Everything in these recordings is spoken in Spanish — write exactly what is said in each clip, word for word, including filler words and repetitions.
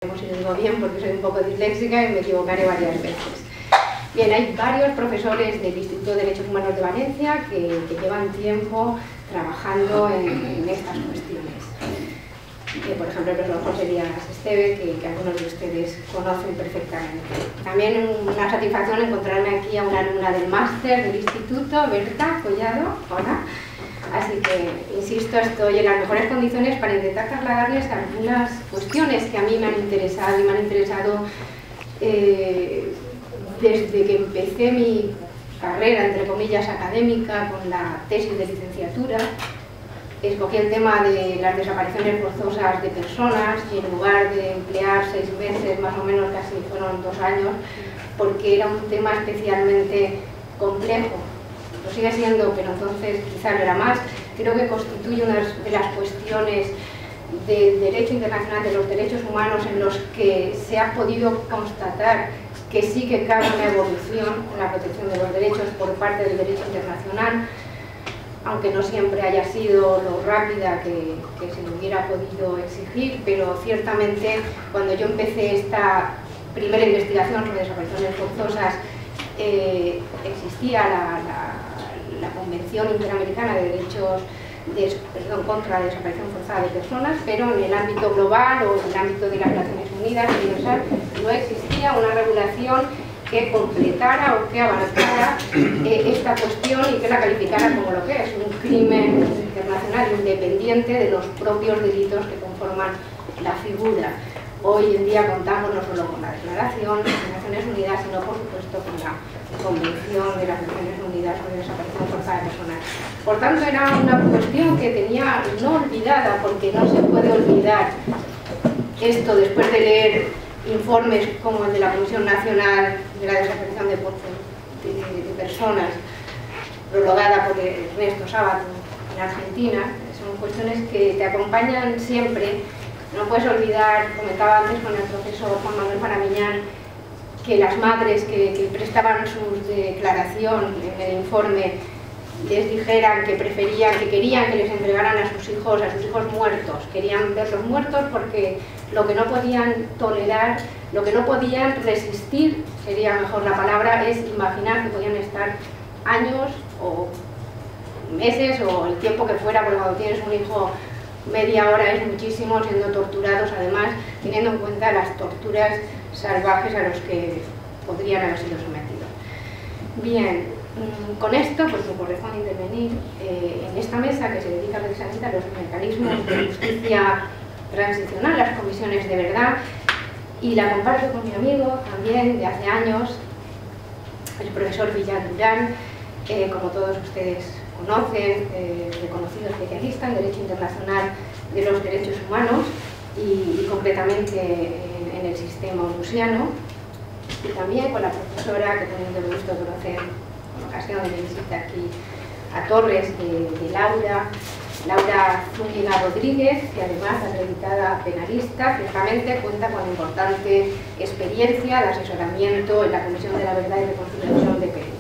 si lo digo bien porque soy un poco disléxica y me equivocaré varias veces. Bien, hay varios profesores del Instituto de Derechos Humanos de Valencia que, que llevan tiempo trabajando en, en estas cuestiones. Eh, por ejemplo, el profesor José Díaz Esteve, que, que algunos de ustedes conocen perfectamente. También una satisfacción encontrarme aquí a una alumna del máster del Instituto, Berta Collado. Hola. Así que, insisto, estoy en las mejores condiciones para intentar trasladarles algunas cuestiones que a mí me han interesado y me han interesado eh, desde que empecé mi carrera, entre comillas, académica, con la tesis de licenciatura. Escogí el tema de las desapariciones forzosas de personas y en lugar de emplear seis meses, más o menos casi fueron dos años, porque era un tema especialmente complejo. Lo sigue siendo, pero entonces quizá lo era más. Creo que constituye una de las cuestiones del derecho internacional, de los derechos humanos, en los que se ha podido constatar que sí que cabe una evolución en la protección de los derechos por parte del derecho internacional, aunque no siempre haya sido lo rápida que, que se le hubiera podido exigir, pero ciertamente cuando yo empecé esta primera investigación sobre desapariciones forzosas, eh, existía la, la, la Convención Interamericana de Derechos de, perdón, contra la Desaparición Forzada de Personas, pero en el ámbito global o en el ámbito de las Naciones Unidas universal no existía una regulación que completara o que abarcara eh, esta cuestión y que la calificara como lo que es un crimen internacional independiente de los propios delitos que conforman la figura. Hoy en día contamos no solo con la Declaración de las Naciones Unidas, sino por supuesto con la Convención de las Naciones Unidas sobre desaparición forzada de personas. Por tanto, era una cuestión que tenía no olvidada, porque no se puede olvidar esto después de leer informes como el de la Comisión Nacional de la Desaparición de, de, de personas, prologada por Ernesto Sábato en Argentina. Son cuestiones que te acompañan siempre. No puedes olvidar, comentaba antes con el profesor Juan Manuel Paramiñán, que las madres que, que prestaban su declaración en el informe les dijeran que preferían, que querían que les entregaran a sus hijos, a sus hijos muertos, querían verlos muertos porque lo que no podían tolerar, lo que no podían resistir, sería mejor la palabra, es imaginar que podían estar años o meses o el tiempo que fuera, porque cuando tienes un hijo media hora es muchísimo, siendo torturados además, teniendo en cuenta las torturas salvajes a los que podrían haber sido sometidos. Bien, con esto pues me corresponde intervenir eh, en esta mesa que se dedica precisamente a los mecanismos de justicia transicional, las comisiones de verdad, y la comparto con mi amigo también de hace años, el profesor Villar Durán, eh, como todos ustedes conocen, eh, reconocido especialista en Derecho Internacional de los Derechos Humanos y, y concretamente en, en el sistema onusiano, y también con la profesora que teniendo el gusto de conocer en ocasión de visita aquí a Torres, de, de Laura, Laura Zúñiga Rodríguez, que además acreditada penalista, ciertamente cuenta con importante experiencia de asesoramiento en la Comisión de la Verdad y Reconciliación de Perú.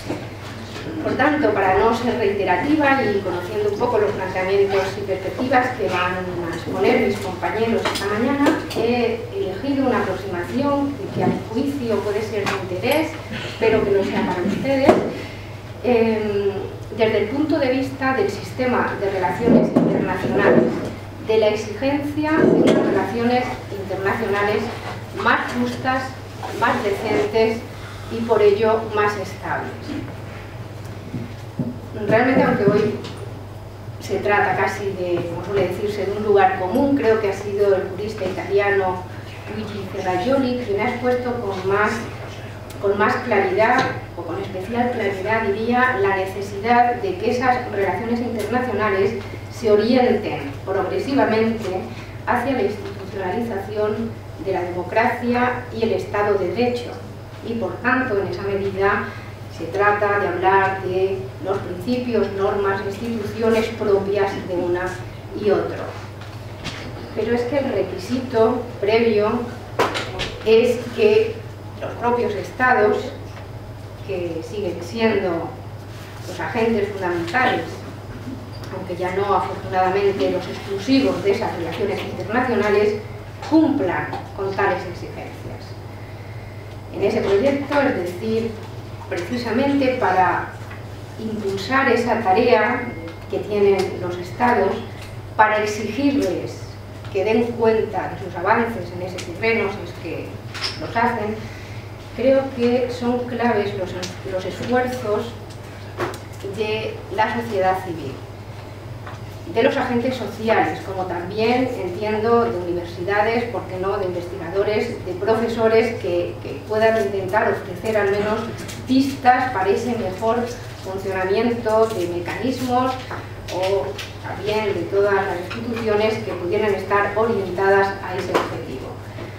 Por tanto, para no ser reiterativa y conociendo un poco los planteamientos y perspectivas que van a exponer mis compañeros esta mañana, he elegido una aproximación que a mi juicio puede ser de interés, espero que lo sea para ustedes, eh, desde el punto de vista del sistema de relaciones internacionales, de la exigencia de unas relaciones internacionales más justas, más decentes y por ello más estables. Realmente, aunque hoy se trata casi de, como suele decirse, de un lugar común, creo que ha sido el jurista italiano Luigi Ferrajoli quien ha expuesto con más, con más claridad, o con especial claridad diría, la necesidad de que esas relaciones internacionales se orienten progresivamente hacia la institucionalización de la democracia y el Estado de Derecho, y por tanto, en esa medida, se trata de hablar de los principios, normas, instituciones propias de una y otro. Pero es que el requisito previo es que los propios estados, que siguen siendo los agentes fundamentales, aunque ya no afortunadamente los exclusivos de esas relaciones internacionales, cumplan con tales exigencias. En ese proyecto, es decir, precisamente para impulsar esa tarea que tienen los estados, para exigirles que den cuenta de sus avances en ese terreno, si es que los hacen, creo que son claves los, los esfuerzos de la sociedad civil, de los agentes sociales, como también, entiendo, de universidades, ¿por qué no?, de investigadores, de profesores que, que puedan intentar ofrecer al menos pistas para ese mejor funcionamiento de mecanismos o también de todas las instituciones que pudieran estar orientadas a ese objetivo.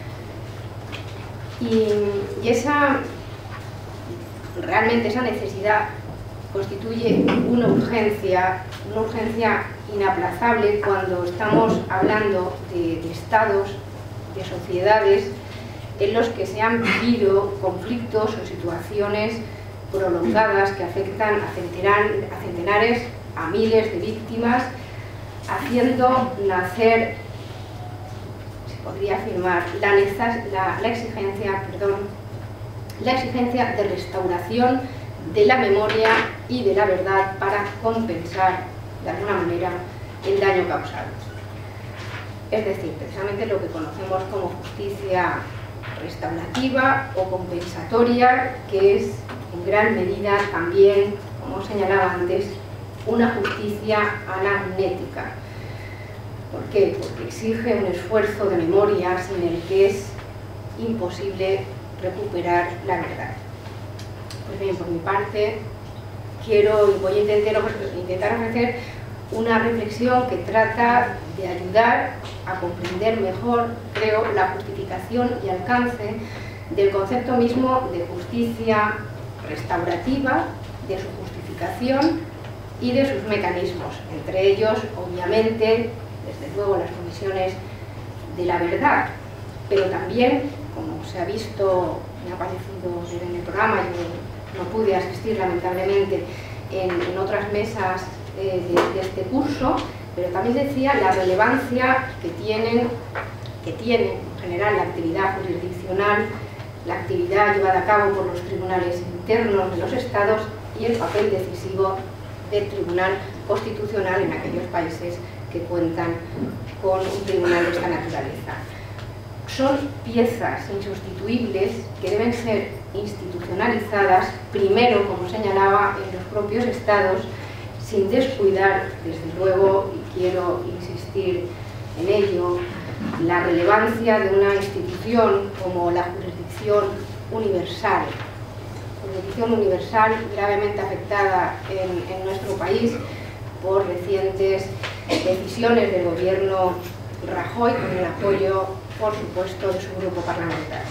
Y, y esa, realmente esa necesidad constituye una urgencia, una urgencia inaplazable cuando estamos hablando de, de estados, de sociedades en los que se han vivido conflictos o situaciones prolongadas que afectan a, centenar, a centenares, a miles de víctimas, haciendo nacer, se podría afirmar, la, la, la, exigencia, perdón, la exigencia de restauración de la memoria y de la verdad para compensar, de alguna manera, el daño causado. Es decir, precisamente lo que conocemos como justicia restaurativa o compensatoria, que es en gran medida también, como señalaba antes, una justicia anamnética. ¿Por qué? Porque exige un esfuerzo de memoria sin el que es imposible recuperar la verdad. Pues bien, por mi parte, quiero y voy a intentar, intentar ofrecer una reflexión que trata de ayudar a comprender mejor, creo, la justificación y alcance del concepto mismo de justicia restaurativa, de su justificación y de sus mecanismos, entre ellos, obviamente, desde luego, las comisiones de la verdad, pero también, como se ha visto, me ha parecido ver en el programa, yo no pude asistir lamentablemente en, en otras mesas eh, de, de este curso, pero también decía la relevancia que tienen, que tiene en general la actividad jurisdiccional, la actividad llevada a cabo por los tribunales internos de los estados y el papel decisivo del Tribunal Constitucional en aquellos países que cuentan con un tribunal de esta naturaleza. Son piezas insustituibles que deben ser institucionalizadas, primero, como señalaba, en los propios estados, sin descuidar, desde luego, y quiero insistir en ello, la relevancia de una institución como la jurisdicción universal. Jurisdicción universal gravemente afectada en, en nuestro país por recientes decisiones del gobierno Rajoy, con el apoyo, por supuesto, de su grupo parlamentario.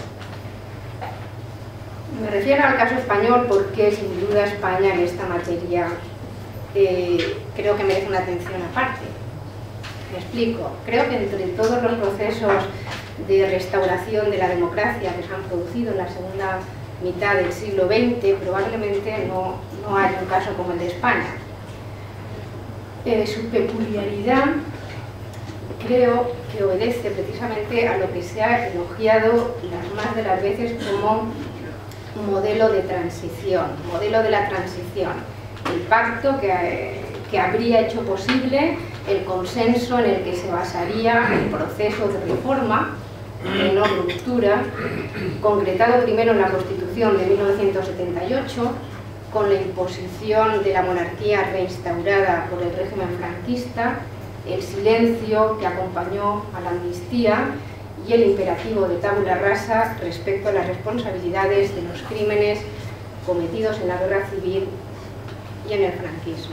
Me refiero al caso español porque, sin duda, España en esta materia eh, creo que merece una atención aparte. Me explico. Creo que entre todos los procesos de restauración de la democracia que se han producido en la segunda mitad del siglo veinte, probablemente no, no hay un caso como el de España. Eh, su peculiaridad creo que obedece precisamente a lo que se ha elogiado las más de las veces como un modelo de transición, modelo de la transición, el pacto que, que habría hecho posible el consenso en el que se basaría el proceso de reforma, de no ruptura, concretado primero en la Constitución de mil novecientos setenta y ocho, con la imposición de la monarquía reinstaurada por el régimen franquista, el silencio que acompañó a la amnistía y el imperativo de tabula rasa respecto a las responsabilidades de los crímenes cometidos en la guerra civil y en el franquismo.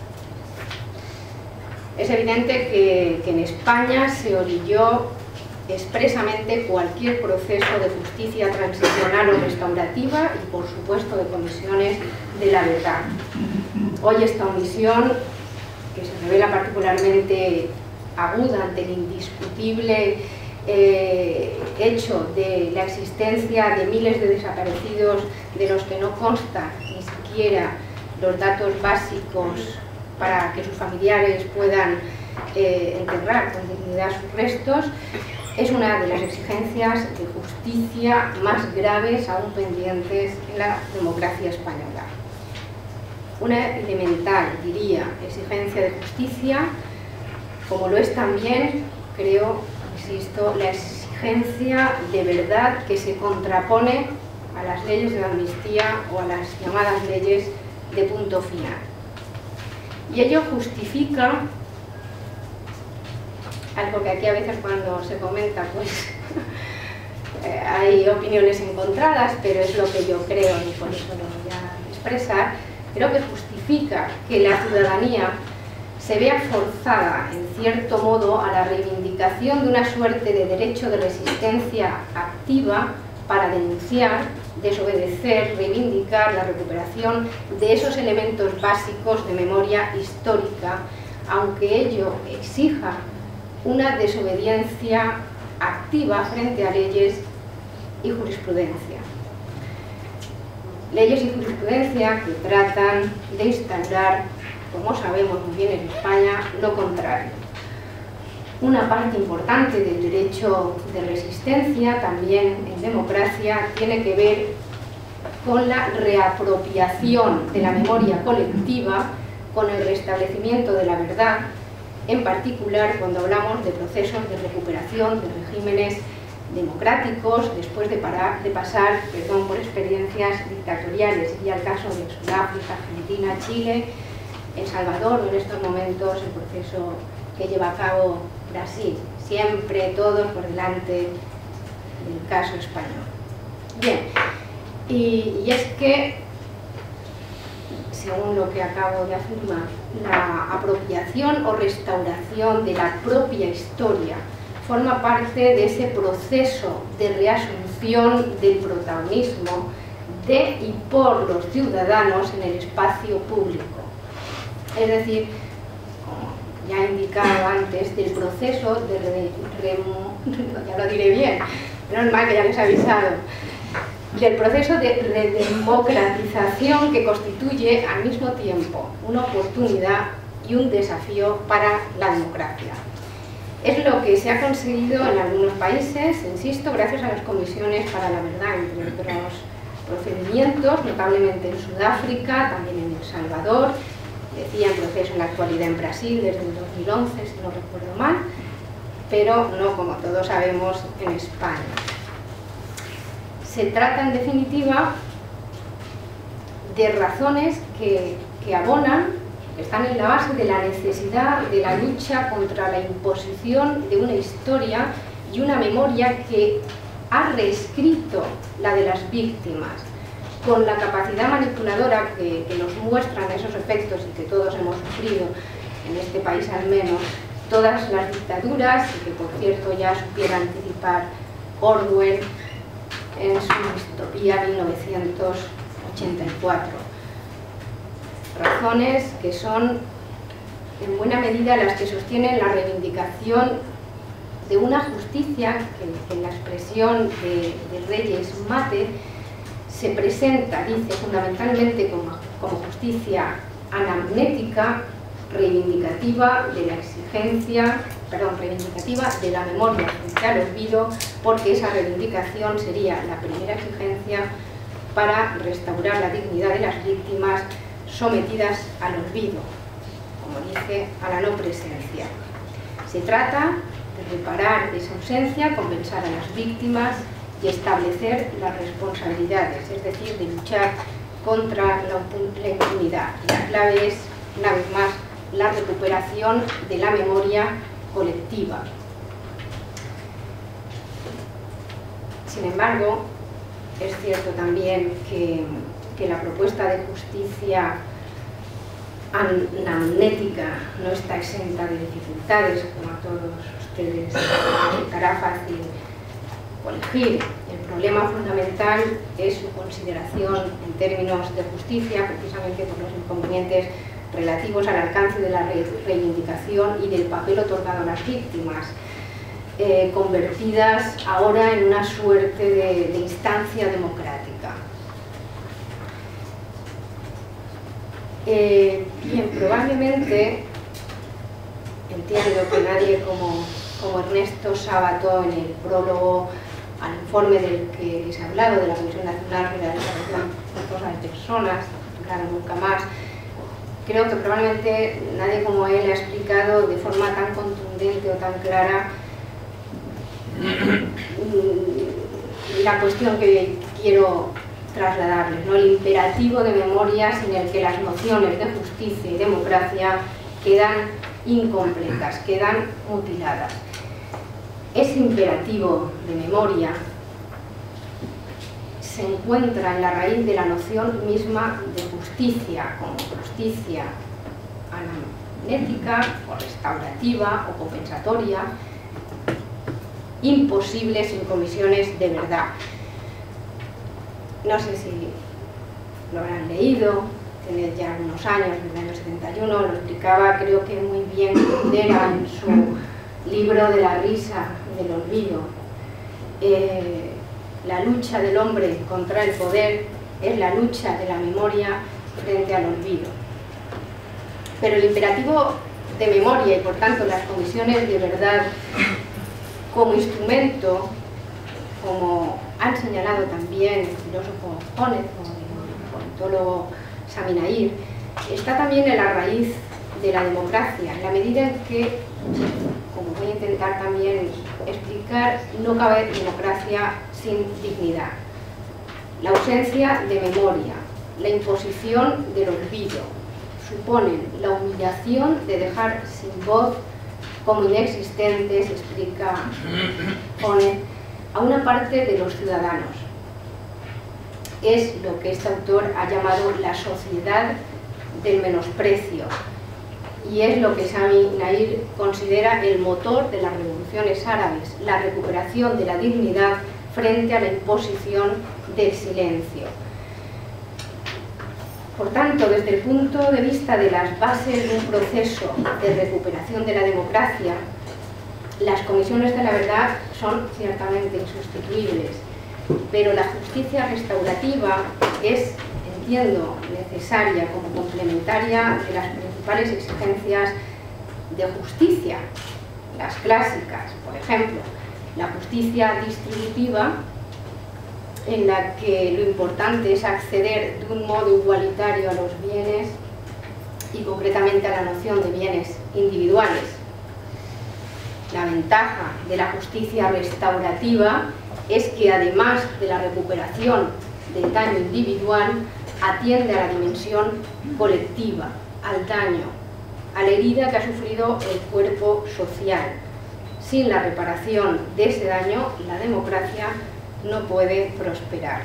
Es evidente que, que en España se orilló expresamente cualquier proceso de justicia transicional o restaurativa y, por supuesto, de comisiones de la verdad. Hoy esta omisión, que se revela particularmente aguda ante el indiscutible eh, hecho de la existencia de miles de desaparecidos de los que no consta ni siquiera los datos básicos para que sus familiares puedan eh, enterrar con dignidad sus restos, es una de las exigencias de justicia más graves aún pendientes en la democracia española. Una elemental, diría, exigencia de justicia, como lo es también, creo, insisto, la exigencia de verdad que se contrapone a las leyes de amnistía o a las llamadas leyes de punto final. Y ello justifica algo que aquí a veces cuando se comenta pues eh, hay opiniones encontradas, pero es lo que yo creo y por eso lo voy a expresar. Creo que justifica que la ciudadanía se vea forzada, en cierto modo, a la reivindicación de una suerte de derecho de resistencia activa para denunciar, desobedecer, reivindicar la recuperación de esos elementos básicos de memoria histórica, aunque ello exija una desobediencia activa frente a leyes y jurisprudencia. Leyes y jurisprudencia que tratan de instaurar, como sabemos muy bien en España, lo contrario. Una parte importante del derecho de resistencia, también en democracia, tiene que ver con la reapropiación de la memoria colectiva, con el restablecimiento de la verdad, en particular cuando hablamos de procesos de recuperación de regímenes democráticos después de, parar, de pasar perdón, por experiencias dictatoriales, y al caso de Sudáfrica, Argentina, Chile, El Salvador, o en estos momentos el proceso que lleva a cabo Brasil, siempre todos por delante del caso español. Bien, y, y es que, según lo que acabo de afirmar, la apropiación o restauración de la propia historia forma parte de ese proceso de reasunción del protagonismo de y por los ciudadanos en el espacio público. Es decir, como ya he indicado antes, del proceso de re, re, ya lo diré bien, menos mal que ya les he avisado, del proceso de redemocratización que constituye al mismo tiempo una oportunidad y un desafío para la democracia. Es lo que se ha conseguido en algunos países, insisto, gracias a las comisiones para la verdad, entre otros procedimientos, notablemente en Sudáfrica, también en El Salvador, decía en proceso en la actualidad en Brasil desde el dos mil once, si no recuerdo mal, pero no, como todos sabemos, en España. Se trata, en definitiva, de razones que, que abonan, que están en la base de la necesidad de la lucha contra la imposición de una historia y una memoria que ha reescrito la de las víctimas, con la capacidad manipuladora que, que nos muestran esos efectos y que todos hemos sufrido, en este país al menos, todas las dictaduras, y que por cierto ya supiera anticipar Orwell en su distopía mil novecientos ochenta y cuatro. Razones que son en buena medida las que sostienen la reivindicación de una justicia que, que en la expresión de, de Reyes Mate se presenta, dice, fundamentalmente como, como justicia anamnética, reivindicativa de la exigencia, perdón, reivindicativa de la memoria frente al olvido, porque esa reivindicación sería la primera exigencia para restaurar la dignidad de las víctimas sometidas al olvido, como dice, a la no presencia. Se trata de reparar esa ausencia, compensar a las víctimas y establecer las responsabilidades, es decir, de luchar contra la impunidad. La clave es, una vez más, la recuperación de la memoria colectiva. Sin embargo, es cierto también que, que la propuesta de justicia anamnética no está exenta de dificultades, como a todos ustedes resultará fácil colegir. El problema fundamental es su consideración en términos de justicia, precisamente por los inconvenientes relativos al alcance de la reivindicación y del papel otorgado a las víctimas, eh, convertidas ahora en una suerte de, de instancia democrática. Eh, bien, probablemente, entiendo que nadie como, como Ernesto Sabato en el prólogo al informe del que les he hablado, de la Comisión Nacional de la Desaparición Forzosa de Personas, claro, nunca más. Creo que probablemente nadie como él ha explicado de forma tan contundente o tan clara la cuestión que quiero trasladarles, ¿no? El imperativo de memoria sin el que las nociones de justicia y democracia quedan incompletas, quedan mutiladas. Ese imperativo de memoria se encuentra en la raíz de la noción misma de justicia, como justicia anamnética o restaurativa o compensatoria, imposible sin comisiones de verdad. No sé si lo habrán leído, tiene ya algunos años, en el año setenta y uno, lo explicaba creo que muy bien Kundera en su libro de la risa y del olvido. Eh, la lucha del hombre contra el poder es la lucha de la memoria frente al olvido. Pero el imperativo de memoria y por tanto las comisiones de verdad como instrumento, como han señalado también el filósofo Jones o el politólogo Sami Naïr, está también en la raíz de la democracia, en la medida en que, como voy a intentar también explicar, no cabe democracia sin dignidad. La ausencia de memoria, la imposición del olvido, suponen la humillación de dejar sin voz como inexistentes, explica Jones, a una parte de los ciudadanos. Es lo que este autor ha llamado la sociedad del menosprecio, y es lo que Sami Naïr considera el motor de las revoluciones árabes, la recuperación de la dignidad frente a la imposición del silencio. Por tanto, desde el punto de vista de las bases de un proceso de recuperación de la democracia, las comisiones de la verdad son ciertamente insustituibles, pero la justicia restaurativa es, entiendo, necesaria como complementaria de las principales exigencias de justicia, las clásicas, por ejemplo, la justicia distributiva, en la que lo importante es acceder de un modo igualitario a los bienes y concretamente a la noción de bienes individuales. La ventaja de la justicia restaurativa es que además de la recuperación del daño individual, atiende a la dimensión colectiva, al daño, a la herida que ha sufrido el cuerpo social. Sin la reparación de ese daño, la democracia no puede prosperar.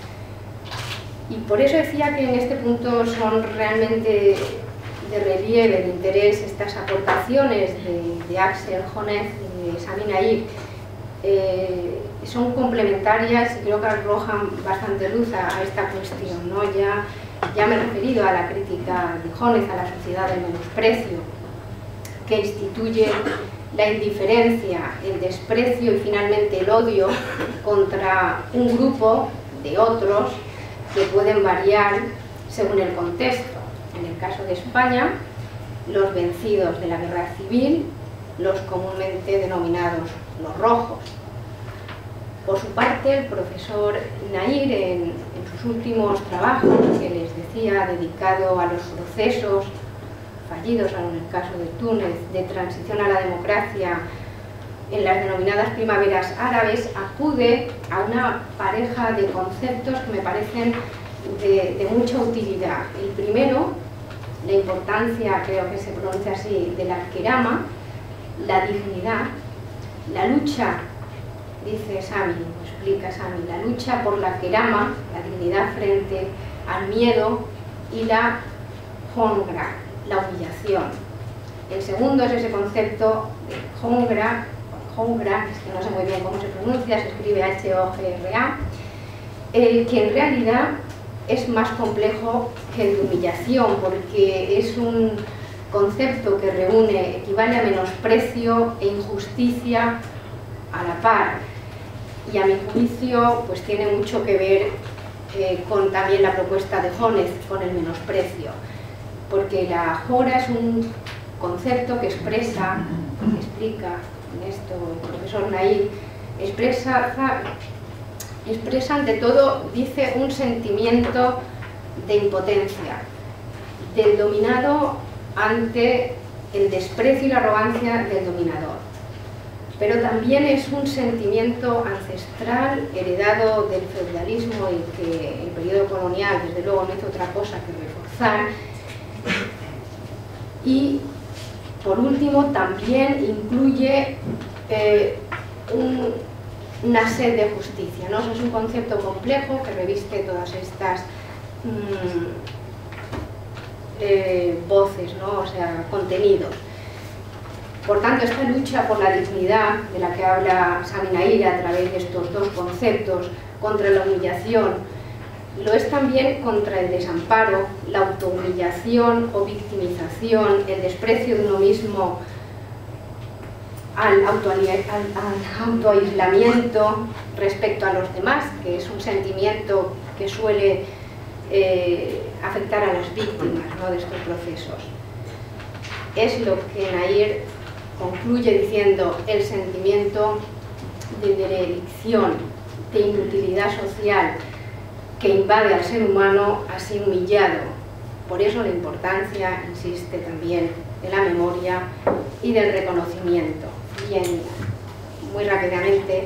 Y por eso decía que en este punto son realmente de relieve, de interés, estas aportaciones de, de Axel Honneth y de Sami Naïr. Eh, son complementarias y creo que arrojan bastante luz a, a esta cuestión, ¿no? Ya, ya me he referido a la crítica de Honneth a la sociedad del menosprecio, que instituye la indiferencia, el desprecio y finalmente el odio contra un grupo de otros que pueden variar según el contexto. En el caso de España, los vencidos de la guerra civil, los comúnmente denominados los rojos. Por su parte, el profesor Naïr, en, en sus últimos trabajos, que les decía, dedicado a los procesos fallidos, en el caso de Túnez, de transición a la democracia en las denominadas primaveras árabes, acude a una pareja de conceptos que me parecen de, de mucha utilidad. El primero, la importancia, creo que se pronuncia así, de la kerama, la dignidad, la lucha, dice Sami, explica Sami, la lucha por la kerama, la dignidad frente al miedo, y la hongra, la humillación. El segundo es ese concepto de hongra, hongra, es que no sé muy bien cómo se pronuncia, se escribe H O G R A, eh, que en realidad es más complejo que el de humillación, porque es un concepto que reúne, equivale a menosprecio e injusticia a la par, y a mi juicio pues tiene mucho que ver eh, con también la propuesta de Honneth, con el menosprecio, porque la hora es un concepto que expresa, que explica en esto el profesor Nair, expresa, expresa ante todo, dice, un sentimiento de impotencia del dominado ante el desprecio y la arrogancia del dominador. Pero también es un sentimiento ancestral heredado del feudalismo y que el periodo colonial desde luego no hizo otra cosa que reforzar. Y por último también incluye eh, un, una sed de justicia, ¿no? Eso es un concepto complejo que reviste todas estas mmm, eh, voces, ¿no? O sea, contenidos. Por tanto, esta lucha por la dignidad de la que habla Sami Nair a través de estos dos conceptos, contra la humillación, lo es también contra el desamparo, la autohumillación o victimización, el desprecio de uno mismo, al autoaislamiento respecto a los demás, que es un sentimiento que suele eh, afectar a las víctimas, ¿no?, de estos procesos. Es lo que Nair concluye diciendo: el sentimiento de derelición, de inutilidad social que invade al ser humano así humillado. Por eso la importancia, insiste también, de la memoria y del reconocimiento. Bien, muy rápidamente.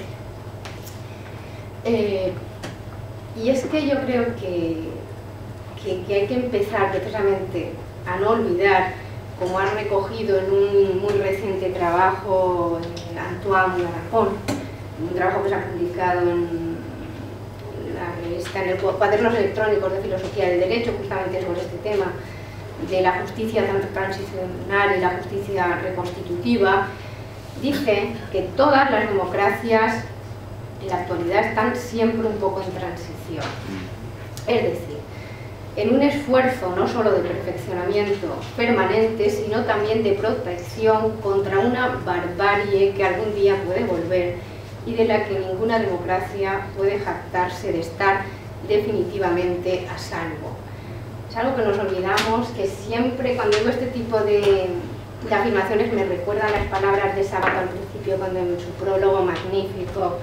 Eh, y es que yo creo que, que, que hay que empezar precisamente a no olvidar, como ha recogido en un muy reciente trabajo Antoine Aragón, un trabajo que se ha publicado en la revista, en el Cuadernos Electrónicos de Filosofía del Derecho, justamente sobre este tema de la justicia transicional y la justicia reconstitutiva. Dice que todas las democracias en la actualidad están siempre un poco en transición. Es decir, en un esfuerzo no solo de perfeccionamiento permanente, sino también de protección contra una barbarie que algún día puede volver y de la que ninguna democracia puede jactarse de estar definitivamente a salvo. Es algo que nos olvidamos, que siempre cuando digo este tipo de, de afirmaciones me recuerdan las palabras de Sábato al principio, cuando en su prólogo magnífico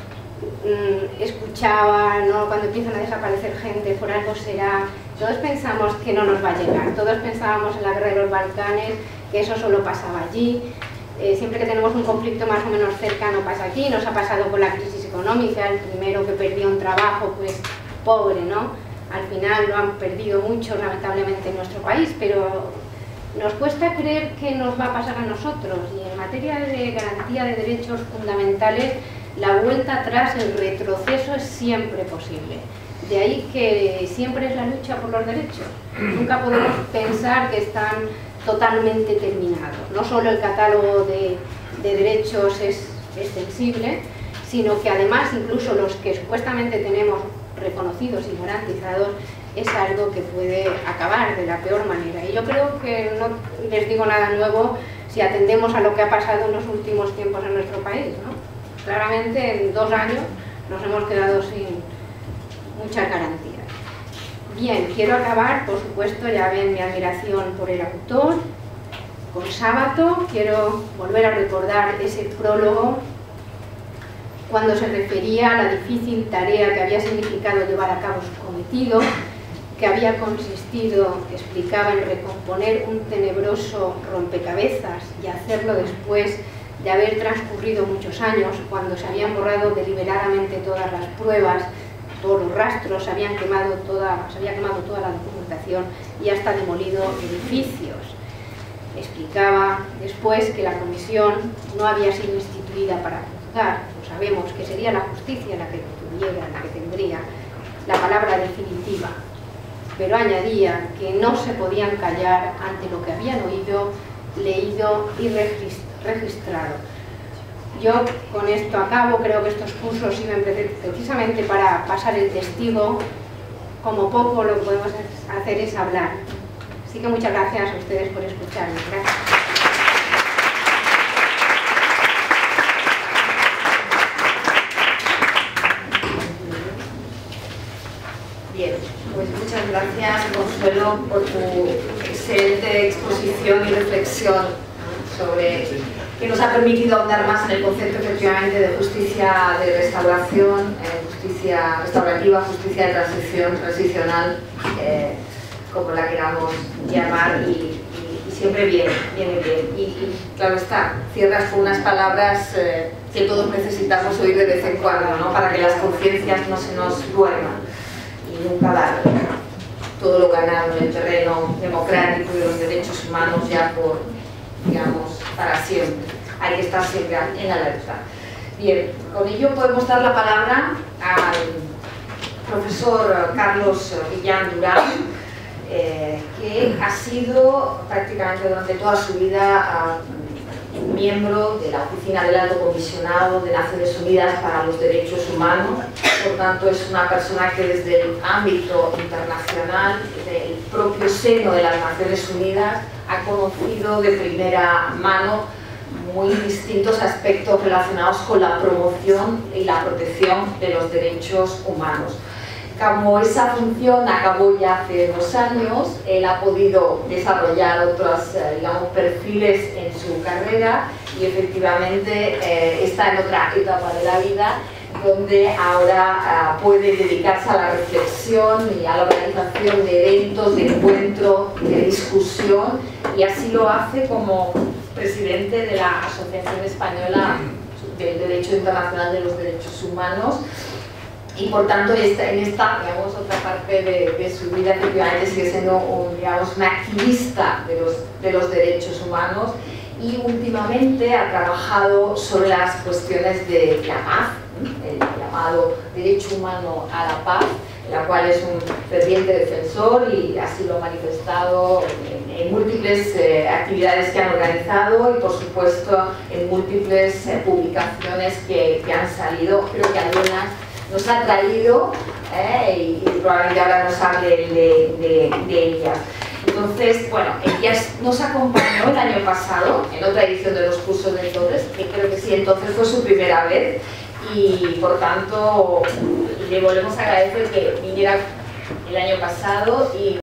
mmm, escuchaba, ¿no?, cuando empiezan a desaparecer gente, por algo será. Todos pensamos que no nos va a llegar, todos pensábamos en la guerra de los Balcanes, que eso solo pasaba allí. Eh, siempre que tenemos un conflicto más o menos cercano pasa aquí. Nos ha pasado con la crisis económica, el primero que perdió un trabajo, pues pobre, ¿no? Al final lo han perdido mucho, lamentablemente, en nuestro país, pero nos cuesta creer que nos va a pasar a nosotros. Y en materia de garantía de derechos fundamentales, la vuelta atrás, el retroceso es siempre posible. De ahí que siempre es la lucha por los derechos. Nunca podemos pensar que están totalmente terminados. No solo el catálogo de, de derechos es extensible, sino que además incluso los que supuestamente tenemos reconocidos y garantizados es algo que puede acabar de la peor manera. Y yo creo que no les digo nada nuevo si atendemos a lo que ha pasado en los últimos tiempos en nuestro país, ¿no? Claramente en dos años nos hemos quedado sin muchas garantías. Bien, quiero acabar, por supuesto, ya ven mi admiración por el autor, con Sábato. Quiero volver a recordar ese prólogo cuando se refería a la difícil tarea que había significado llevar a cabo su cometido, que había consistido, explicaba, en recomponer un tenebroso rompecabezas y hacerlo después de haber transcurrido muchos años, cuando se habían borrado deliberadamente todas las pruebas, todos los rastros, se, habían quemado toda, se había quemado toda la documentación y hasta demolido edificios. Explicaba después que la comisión no había sido instituida para juzgar, pues sabemos que sería la justicia la que tuviera, la que tendría la palabra definitiva, pero añadía que no se podían callar ante lo que habían oído, leído y registrado. Yo con esto acabo. Creo que estos cursos sirven precisamente para pasar el testigo. Como poco lo que podemos hacer es hablar. Así que muchas gracias a ustedes por escucharme. Gracias. Bien, pues muchas gracias, Consuelo, por tu excelente exposición y reflexión sobre que nos ha permitido ahondar más en el concepto efectivamente de justicia de restauración, eh, justicia restaurativa, justicia de transición, transicional, eh, como la queramos llamar, y, y, y siempre viene, viene bien. Y, y claro está, cierras con unas palabras eh, que todos necesitamos oír de vez en cuando, ¿no? Para que las conciencias no se nos duerman y nunca dar todo lo ganado en el terreno democrático y de los derechos humanos ya por, digamos, para siempre. Hay que estar siempre en alerta. Bien, con ello podemos dar la palabra al profesor Carlos Guillán Durán, eh, que ha sido prácticamente durante toda su vida uh, miembro de la Oficina del Alto Comisionado de Naciones Unidas para los Derechos Humanos. Por tanto, es una persona que desde el ámbito internacional, del propio seno de las Naciones Unidas, ha conocido de primera mano muy distintos aspectos relacionados con la promoción y la protección de los derechos humanos. Como esa función acabó ya hace dos años, él ha podido desarrollar otros, digamos, perfiles en su carrera y efectivamente eh, está en otra etapa de la vida donde ahora uh, puede dedicarse a la reflexión y a la organización de eventos, de encuentro, de discusión, y así lo hace como presidente de la Asociación Española del Derecho Internacional de los Derechos Humanos, y por tanto esta, en esta, digamos, otra parte de, de su vida efectivamente sigue siendo un, digamos, un activista de los, de los derechos humanos, y últimamente ha trabajado sobre las cuestiones de la paz, el llamado derecho humano a la paz, en la cual es un ferviente defensor y así lo ha manifestado en, en múltiples eh, actividades que han organizado y por supuesto en múltiples eh, publicaciones que, que han salido. Creo que algunas nos ha traído eh, y, y probablemente ahora nos hable de, de, de ellas. Entonces, bueno, ella nos acompañó el año pasado en otra edición de los cursos de entonces, que creo que sí, entonces fue su primera vez, y por tanto le volvemos a agradecer que viniera el año pasado y